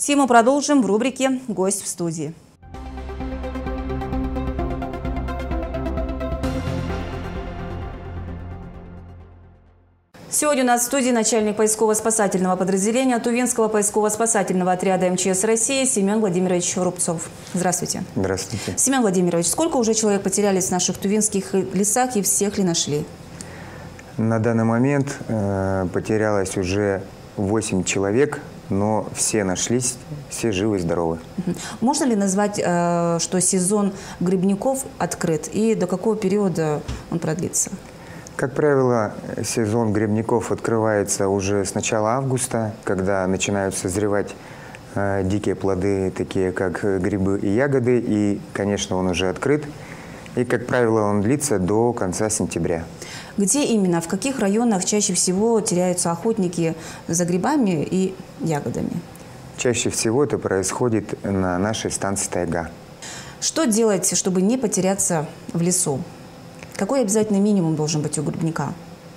Тему продолжим в рубрике «Гость в студии». Сегодня у нас в студии начальник поисково-спасательного подразделения Тувинского поисково-спасательного отряда МЧС России Семен Владимирович Рубцов. Здравствуйте. Здравствуйте. Семен Владимирович, сколько уже человек потерялись в наших тувинских лесах и всех ли нашли? На данный момент потерялось уже 8 человек, но все нашлись, все живы и здоровы. Можно ли назвать, что сезон грибников открыт и до какого периода он продлится? Как правило, сезон грибников открывается уже с начала августа, когда начинают созревать дикие плоды, такие как грибы и ягоды, и, конечно, он уже открыт. И, как правило, он длится до конца сентября. Где именно, в каких районах чаще всего теряются охотники за грибами и ягодами? Чаще всего это происходит на нашей станции «Тайга». Что делать, чтобы не потеряться в лесу? Какой обязательный минимум должен быть у грибника?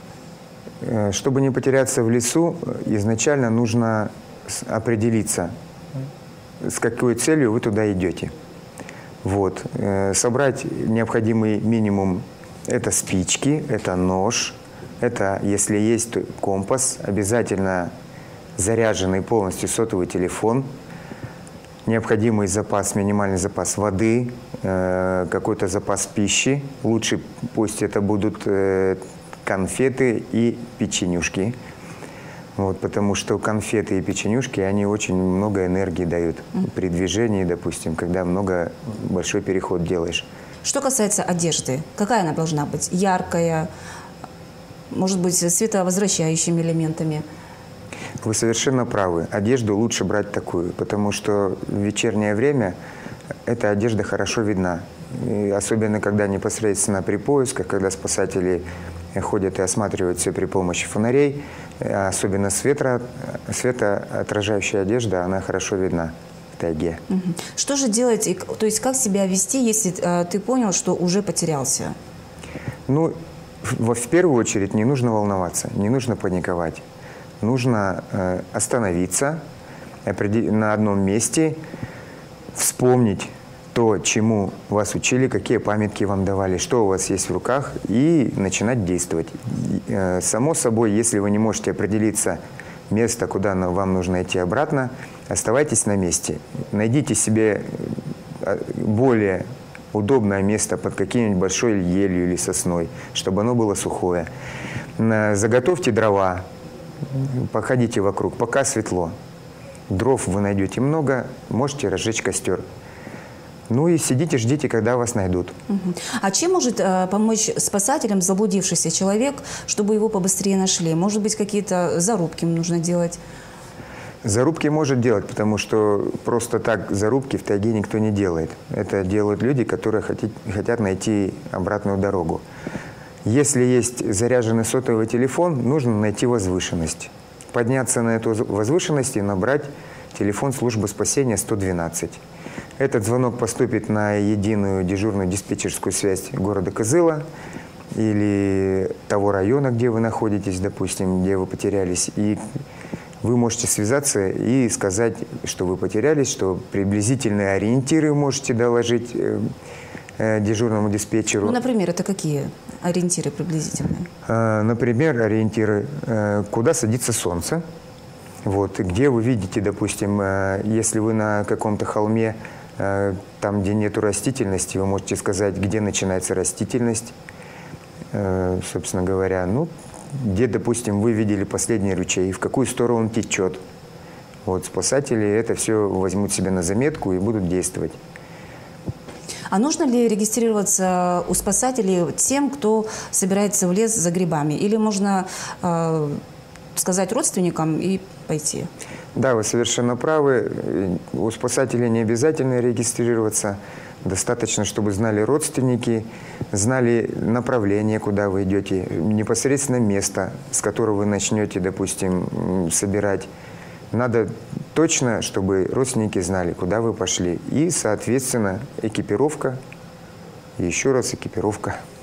Чтобы не потеряться в лесу, изначально нужно определиться, с какой целью вы туда идете. Вот. Собрать необходимый минимум – это спички, это нож, это, если есть компас, обязательно заряженный полностью сотовый телефон, необходимый запас, минимальный запас воды, какой-то запас пищи. Лучше пусть это будут конфеты и печенюшки. Вот, потому что конфеты и печенюшки, они очень много энергии дают при движении, допустим, когда большой переход делаешь. Что касается одежды, какая она должна быть? Яркая, может быть, с световозвращающими элементами? Вы совершенно правы. Одежду лучше брать такую, потому что в вечернее время эта одежда хорошо видна. И особенно, когда непосредственно при поисках, когда спасатели ходят и осматривают все при помощи фонарей, особенно светоотражающая одежда, она хорошо видна в тайге. Что же делать, то есть как себя вести, если ты понял, что уже потерялся? Ну, в первую очередь не нужно волноваться, не нужно паниковать. Нужно остановиться на одном месте, вспомнить то, чему вас учили, какие памятки вам давали, что у вас есть в руках, и начинать действовать. Само собой, если вы не можете определиться место, куда вам нужно идти обратно, оставайтесь на месте. Найдите себе более удобное место под каким-нибудь большой елью или сосной, чтобы оно было сухое. Заготовьте дрова, походите вокруг, пока светло. Дров вы найдете много, можете разжечь костер. Ну и сидите, ждите, когда вас найдут. А чем может помочь спасателям заблудившийся человек, чтобы его побыстрее нашли? Может быть, какие-то зарубки нужно делать? Зарубки может делать, потому что просто так зарубки в тайге никто не делает. Это делают люди, которые хотят найти обратную дорогу. Если есть заряженный сотовый телефон, нужно найти возвышенность. Подняться на эту возвышенность и набрать телефон службы спасения 112. Этот звонок поступит на единую дежурную диспетчерскую связь города Кызыла или того района, где вы находитесь, допустим, где вы потерялись. И вы можете связаться и сказать, что вы потерялись, что приблизительные ориентиры можете доложить дежурному диспетчеру. Ну, например, это какие ориентиры приблизительные? Например, ориентиры, куда садится солнце. Вот, где вы видите, допустим, если вы на каком-то холме, там, где нету растительности, вы можете сказать, где начинается растительность, собственно говоря. Ну, где, допустим, вы видели последний ручей, в какую сторону он течет. Вот, спасатели это все возьмут себе на заметку и будут действовать. А нужно ли регистрироваться у спасателей тем, кто собирается в лес за грибами? Или можно сказать родственникам и пойти? Да, вы совершенно правы. У спасателей не обязательно регистрироваться. Достаточно, чтобы знали родственники, знали направление, куда вы идете, непосредственно место, с которого вы начнете, допустим, собирать. Надо точно, чтобы родственники знали, куда вы пошли. И, соответственно, экипировка, и еще раз экипировка.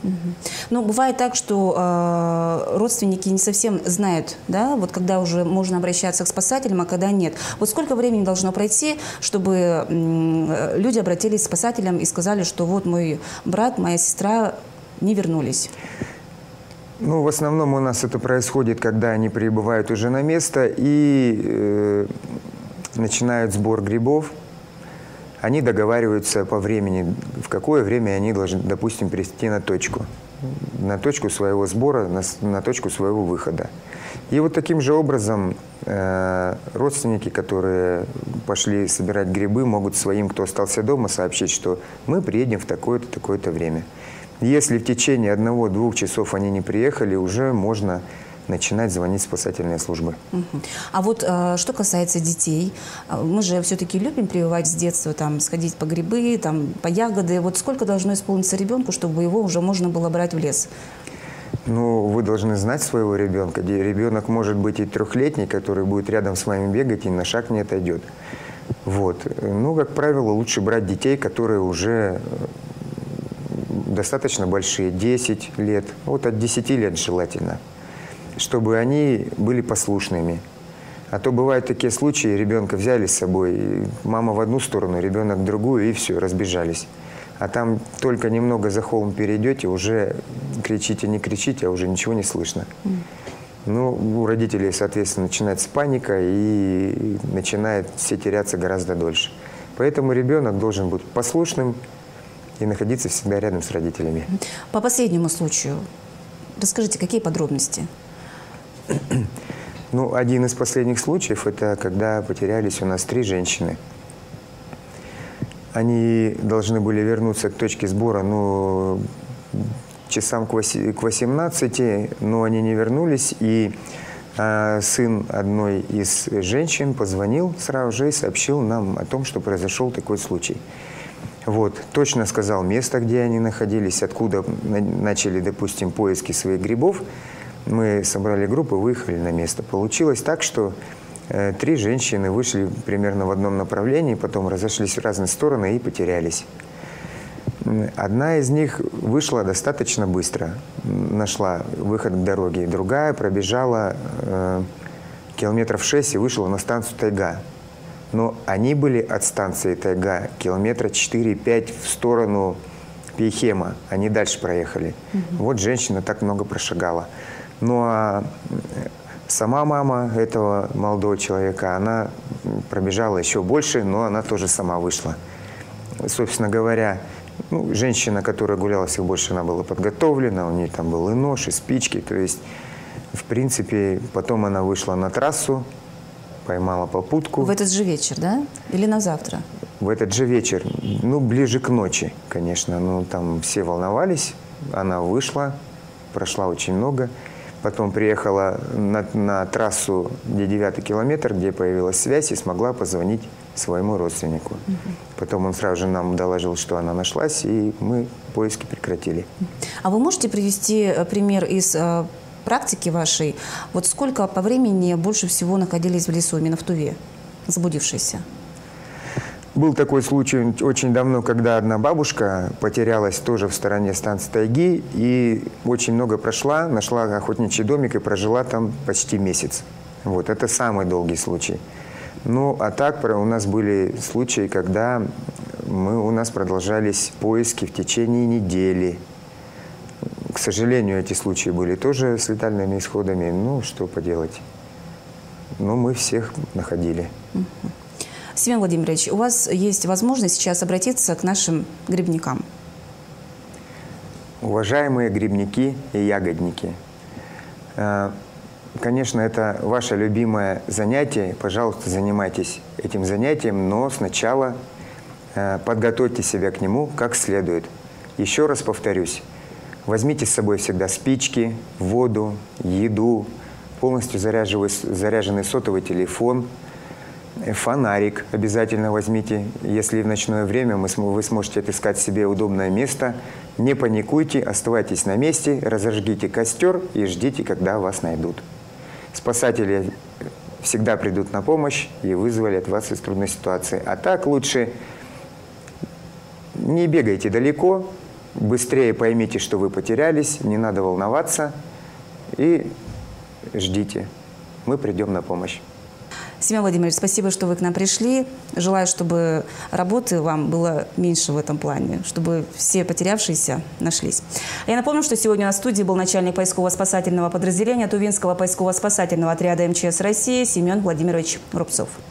Но бывает так, что родственники не совсем знают, да, вот когда уже можно обращаться к спасателям, а когда нет. Вот сколько времени должно пройти, чтобы люди обратились к спасателям и сказали, что вот мой брат, моя сестра не вернулись? Ну, в основном у нас это происходит, когда они прибывают уже на место и начинают сбор грибов. Они договариваются по времени, в какое время они должны, допустим, прийти на точку своего сбора, на точку своего выхода. И вот таким же образом родственники, которые пошли собирать грибы, могут своим, кто остался дома, сообщить, что мы приедем в такое-то, такое-то время. Если в течение 1-2 часов они не приехали, уже можно начинать звонить в спасательные службы. А вот что касается детей, мы же все-таки любим прививать с детства, там, сходить по грибы, там, по ягоды. Вот сколько должно исполниться ребенку, чтобы его уже можно было брать в лес? Ну, вы должны знать своего ребенка. Ребенок может быть и 3-летний, который будет рядом с вами бегать и на шаг не отойдет. Вот. Ну, как правило, лучше брать детей, которые уже достаточно большие, 10 лет, вот от 10 лет желательно, чтобы они были послушными. А то бывают такие случаи, ребенка взяли с собой, мама в одну сторону, ребенок в другую, и все, разбежались. А там только немного за холм перейдете, уже кричите, не кричите, а уже ничего не слышно. Ну, у родителей, соответственно, начинается паника и начинает все теряться гораздо дольше. Поэтому ребенок должен быть послушным и находиться всегда рядом с родителями. По последнему случаю расскажите, какие подробности? Ну, один из последних случаев – это когда потерялись у нас 3 женщины. Они должны были вернуться к точке сбора, ну, часам к 18, но они не вернулись. И сын одной из женщин позвонил сразу же и сообщил нам о том, что произошел такой случай. Вот, точно сказал место, где они находились, откуда начали, допустим, поиски своих грибов. Мы собрали группу, выехали на место. Получилось так, что 3 женщины вышли примерно в одном направлении, потом разошлись в разные стороны и потерялись. Одна из них вышла достаточно быстро, нашла выход к дороге. Другая пробежала километров 6 и вышла на станцию Тайга. Но они были от станции Тайга километра 4-5 в сторону Пейхема. Они дальше проехали. Вот женщина так много прошагала. Ну а сама мама этого молодого человека, она пробежала еще больше, но она тоже сама вышла. Собственно говоря, ну, женщина, которая гуляла всех больше, она была подготовлена, у нее там был и нож, и спички. То есть, в принципе, потом она вышла на трассу, поймала попутку. В этот же вечер, да? Или на завтра? В этот же вечер, ну, ближе к ночи, конечно. Ну, там все волновались. Она вышла, прошла очень много. Потом приехала на трассу, где 9-й километр, где появилась связь, и смогла позвонить своему родственнику. Потом он сразу же нам доложил, что она нашлась, и мы поиски прекратили. А вы можете привести пример из практики вашей? Вот сколько по времени больше всего находились в лесу, именно в Туве, заблудившиеся? Был такой случай очень давно, когда одна бабушка потерялась тоже в стороне станции Тайги и очень много прошла, нашла охотничий домик и прожила там почти месяц. Вот, это самый долгий случай. Ну, а так у нас были случаи, когда у нас продолжались поиски в течение недели. К сожалению, эти случаи были тоже с летальными исходами. Ну, что поделать. Но мы всех находили. Семен Владимирович, у вас есть возможность сейчас обратиться к нашим грибникам. Уважаемые грибники и ягодники, конечно, это ваше любимое занятие. Пожалуйста, занимайтесь этим занятием, но сначала подготовьте себя к нему как следует. Еще раз повторюсь, возьмите с собой всегда спички, воду, еду, полностью заряженный сотовый телефон, фонарик обязательно возьмите. Если в ночное время вы сможете отыскать себе удобное место, не паникуйте, оставайтесь на месте, разожгите костер и ждите, когда вас найдут. Спасатели всегда придут на помощь и вызволят вас из трудной ситуации. А так лучше не бегайте далеко, быстрее поймите, что вы потерялись, не надо волноваться и ждите. Мы придем на помощь. Семен Владимирович, спасибо, что вы к нам пришли. Желаю, чтобы работы вам было меньше в этом плане, чтобы все потерявшиеся нашлись. Я напомню, что сегодня на студии был начальник поисково-спасательного подразделения Тувинского поисково-спасательного отряда МЧС России Семен Владимирович Рубцов.